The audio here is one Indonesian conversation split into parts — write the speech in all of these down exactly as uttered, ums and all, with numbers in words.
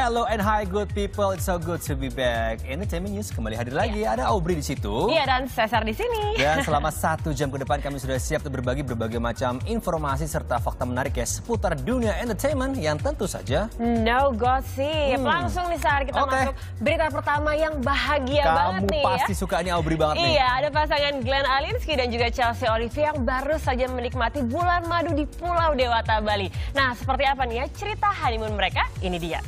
Hello and hi good people, it's so good to be back. Entertainment News kembali hadir lagi, yeah. Ada Aubrey di situ. Iya, dan Cesar di sini. Dan selama satu jam ke depan kami sudah siap untuk berbagi berbagai macam informasi serta fakta menarik ya seputar dunia entertainment yang tentu saja no gossip. Hmm. Langsung nih Sar, kita okay. masuk berita pertama yang bahagia Kamu banget nih. Kamu pasti ya. suka nih Aubrey banget nih. Iya, ada pasangan Glenn Alinsky dan juga Chelsea Olivia yang baru saja menikmati bulan madu di Pulau Dewata, Bali. Nah, seperti apa nih ya cerita honeymoon mereka? Ini dia.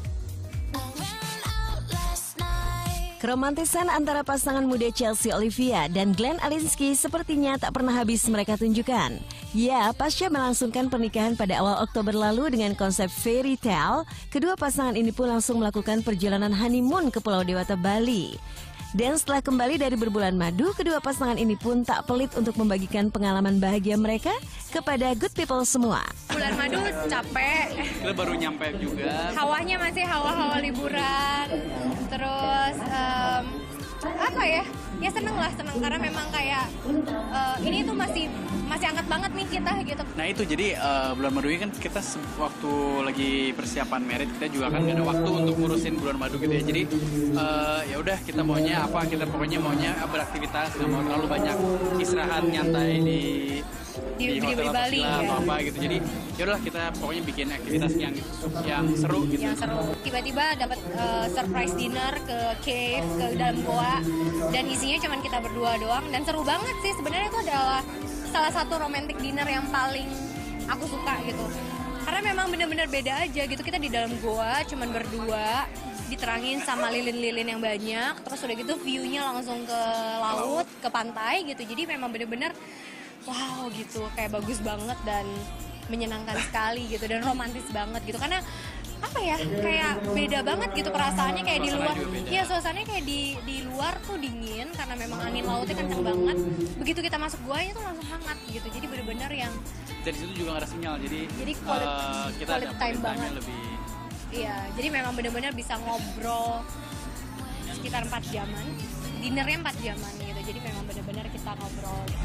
Keromantisan antara pasangan muda Chelsea Olivia dan Glenn Alinsky sepertinya tak pernah habis mereka tunjukkan. Ya, pasca melangsungkan pernikahan pada awal Oktober lalu dengan konsep fairy tale, kedua pasangan ini pun langsung melakukan perjalanan honeymoon ke Pulau Dewata, Bali. Dan setelah kembali dari berbulan madu, kedua pasangan ini pun tak pelit untuk membagikan pengalaman bahagia mereka kepada good people semua. Bulan madu capek. Kita baru nyampe juga. Hawanya masih hawa-hawa liburan. Terus um, apa ya? Ya seneng lah, seneng karena memang kayak uh, ini tuh masih masih angkat banget nih kita gitu. Nah itu jadi uh, bulan madu ini kan kita waktu lagi persiapan merit kita juga kan gak ada waktu untuk ngurusin bulan madu gitu ya. Jadi uh, ya udah kita maunya apa, kita pokoknya maunya beraktivitas, nggak mau terlalu banyak istirahat nyantai di di, di hotel Bali ya. Atau apa gitu. Jadi ya udahlah kita pokoknya bikin aktivitas yang yang seru gitu. Yang seru. Tiba-tiba dapat uh, surprise dinner ke cave, ke dalam goa, dan isinya cuman kita berdua doang dan seru banget sih. Sebenarnya itu adalah salah satu romantic dinner yang paling aku suka gitu. Karena memang benar-benar beda aja gitu, kita di dalam goa cuman berdua, diterangin sama lilin-lilin yang banyak, terus udah gitu view-nya langsung ke laut, ke pantai gitu. Jadi memang benar-benar wow gitu, kayak bagus banget dan menyenangkan sekali gitu dan romantis banget gitu. Karena apa ya, kayak beda banget gitu perasaannya, kayak di luar ya suasananya kayak di di luar tuh dingin karena memang angin lautnya kenceng banget, begitu kita masuk guanya tuh langsung hangat gitu. Jadi bener-bener yang dari situ juga nggak ada sinyal, jadi jadi quality, uh, kita quality time banget lebih iya. Jadi memang bener-bener bisa ngobrol sekitar empat jaman, dinernya empat jaman gitu. Jadi memang bener-bener kita ngobrol gitu.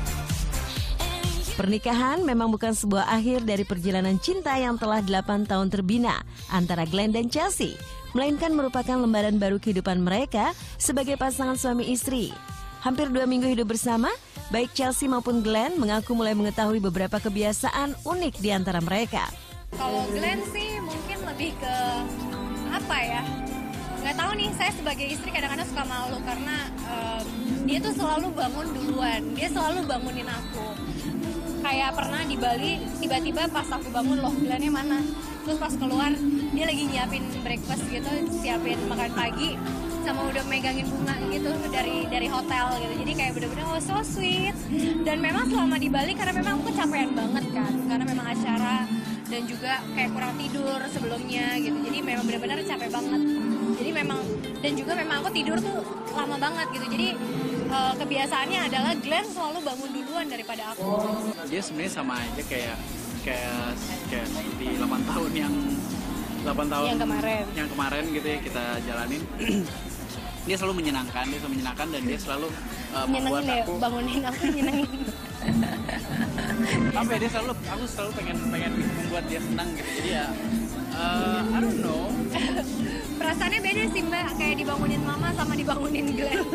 Pernikahan memang bukan sebuah akhir dari perjalanan cinta yang telah delapan tahun terbina antara Glenn dan Chelsea, melainkan merupakan lembaran baru kehidupan mereka sebagai pasangan suami istri. Hampir dua minggu hidup bersama, baik Chelsea maupun Glenn mengaku mulai mengetahui beberapa kebiasaan unik di antara mereka. Kalau Glenn sih mungkin lebih ke apa ya? Nggak tahu nih, saya sebagai istri kadang-kadang suka malu karena um, dia tuh selalu bangun duluan, dia selalu bangunin aku. Kayak pernah di Bali, tiba-tiba pas aku bangun, loh Glennnya mana? Terus pas keluar, dia lagi nyiapin breakfast gitu, siapin makan pagi, sama udah megangin bunga gitu dari dari hotel gitu. Jadi kayak bener-bener oh so sweet. Dan memang selama di Bali, karena memang aku kecapean banget kan, karena memang acara dan juga kayak kurang tidur sebelumnya gitu. Jadi memang bener-bener capek banget. Jadi memang, dan juga memang aku tidur tuh lama banget gitu. Jadi uh, kebiasaannya adalah Glenn selalu bangun duluan daripada aku. Dia sebenarnya sama aja kayak kayak kayak di delapan tahun yang delapan tahun yang kemarin yang kemarin gitu ya kita jalanin. Dia selalu menyenangkan, dia selalu menyenangkan dan dia selalu uh, membuat ya, aku bangunin aku nyenengin. Apa ya, dia selalu aku selalu pengen pengen membuat dia senang gitu. Jadi ya uh, I don't know. Perasaannya beda sih Mbak, kayak dibangunin mama sama dibangunin Glenn.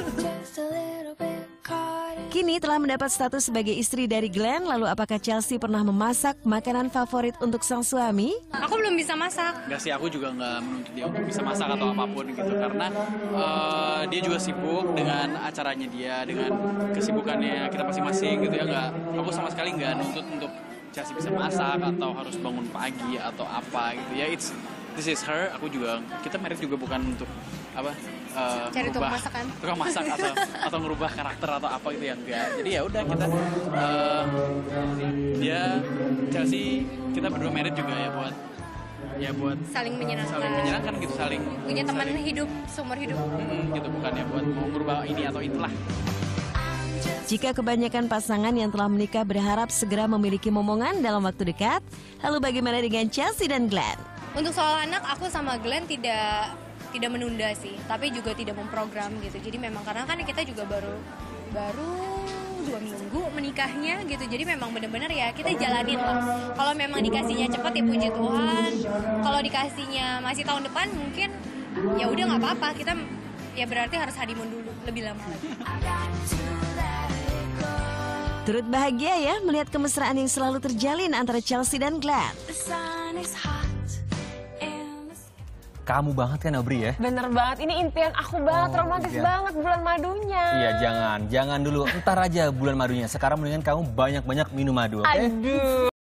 Kini telah mendapat status sebagai istri dari Glenn, lalu apakah Chelsea pernah memasak makanan favorit untuk sang suami? Aku belum bisa masak. Enggak sih, aku juga nggak menuntut dia untuk bisa masak atau apapun gitu, karena uh, dia juga sibuk dengan acaranya dia, dengan kesibukannya kita masing-masing gitu ya. Nggak, aku sama sekali nggak nuntut untuk Chelsea bisa masak atau harus bangun pagi atau apa gitu ya. It's this is her. Aku juga, kita married juga bukan untuk apa uh, cari tukang masak kan, tukang masak atau atau ngerubah karakter atau apa gitu ya, enggak. Jadi ya udah kita uh, dia Chelsea kita berdua married juga ya buat ya buat saling menyenangkan, saling menyenangkan gitu, saling punya teman saling, hidup seumur hidup hmm, gitu, bukan ya buat mau ngerubah ini atau itulah. Jika kebanyakan pasangan yang telah menikah berharap segera memiliki momongan dalam waktu dekat, lalu bagaimana dengan Chelsea dan Glenn? Untuk soal anak, aku sama Glenn tidak tidak menunda sih, tapi juga tidak memprogram gitu. Jadi memang karena kan kita juga baru baru dua minggu menikah. nikahnya gitu. Jadi memang bener-bener ya kita jalanin lah. Kalau memang dikasihnya cepet ya puji Tuhan. Kalau dikasihnya masih tahun depan mungkin ya udah nggak apa-apa. Kita ya berarti harus honeymoon dulu lebih lama lagi. Turut bahagia ya melihat kemesraan yang selalu terjalin antara Chelsea dan Glenn. Kamu banget kan Aubrey ya? Bener banget, ini impian aku banget, Oh, romantis iya. banget bulan madunya. Iya jangan, jangan dulu. Ntar aja bulan madunya. Sekarang mendingan kamu banyak-banyak minum madu, oke? Aduh.